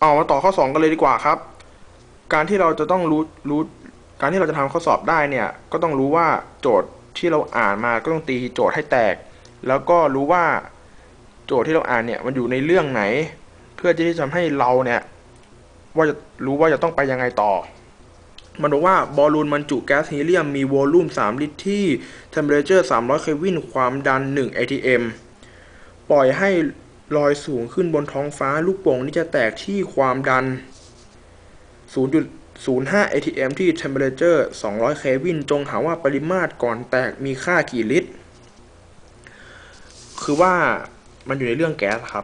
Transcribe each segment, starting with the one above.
เอามาต่อข้อ2กันเลยดีกว่าครับการที่เราจะต้องรู้การที่เราจะทำข้อสอบได้เนี่ยก็ต้องรู้ว่าโจทย์ที่เราอ่านมาก็ต้องตีโจทย์ให้แตกแล้วก็รู้ว่าโจทย์ที่เราอ่านเนี่ยมันอยู่ในเรื่องไหนเพื่อที่จะทำให้เราเนี่ยว่าจะรู้ว่าจะต้องไปยังไงต่อมันบอกว่าบอลลูนบรรจุแก๊สฮีเลียมมีโวลูม3ลิตรที่ temperature 300 เคลวินความดัน1 atm ปล่อยให้ลอยสูงขึ้นบนท้องฟ้าลูกโป่งนี้จะแตกที่ความดัน 0.05 atm ที่ temperature 200 เคลวินจงหาว่าปริมาตรก่อนแตกมีค่ากี่ลิตรคือว่ามันอยู่ในเรื่องแก๊สครับ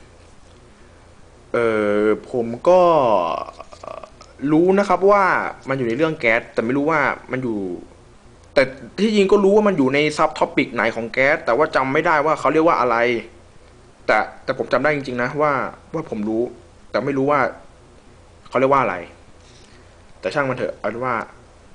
ผมก็รู้นะครับว่ามันอยู่ในเรื่องแก๊สแต่ไม่รู้ว่ามันอยู่แต่ที่จริงก็รู้ว่ามันอยู่ในซับท็อปิกไหนของแก๊สแต่ว่าจำไม่ได้ว่าเขาเรียกว่าอะไรแต่ผมจำได้จริงๆนะว่าผมรู้แต่ไม่รู้ว่าเขาเรียกว่าอะไรแต่ช่างมันเถอะเอาเป็นว่า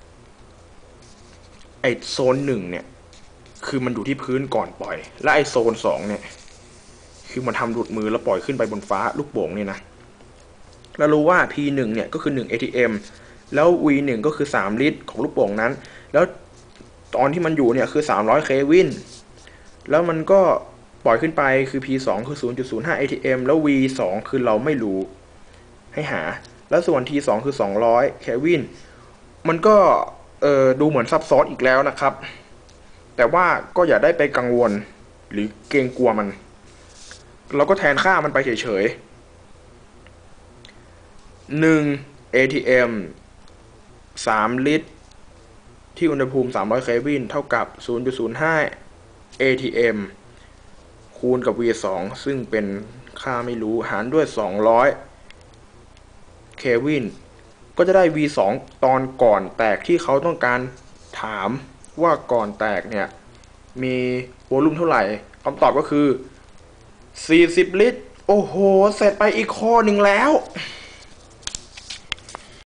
ไอโซน1เนี่ยคือมันอยู่ที่พื้นก่อนปล่อยและไอโซน2เนี่ยคือมันทำหลุดมือแล้วปล่อยขึ้นไปบนฟ้าลูกโป่งเนี่ยนะแล้วรู้ว่า P1 เนี่ยก็คือ1 atm แล้ว V1 ก็คือ3ลิตรของลูกโป่งนั้นแล้วตอนที่มันอยู่เนี่ยคือ300เคลวินแล้วมันก็ปล่อยขึ้นไปคือ P2 คือ 0.05 atm แล้ว V2 คือเราไม่รู้ให้หาแล้วส่วน T2 คือ200เคลวินมันก็ดูเหมือนซับซ้อนอีกแล้วนะครับแต่ว่าก็อย่าได้ไปกังวลหรือเกรงกลัวมันเราก็แทนค่ามันไปเฉยๆ1 atm 3 ลิตรที่อุณหภูมิ300เคลวินเท่ากับ 0.05 atm คูณกับ V2 ซึ่งเป็นค่าไม่รู้หารด้วย200เคลวินก็จะได้ V2 ตอนก่อนแตกที่เขาต้องการถามว่าก่อนแตกเนี่ยมีโวลูมเท่าไหร่คำตอบก็คือ40ลิตรโอ้โหเสร็จไปอีกข้อหนึ่งแล้ว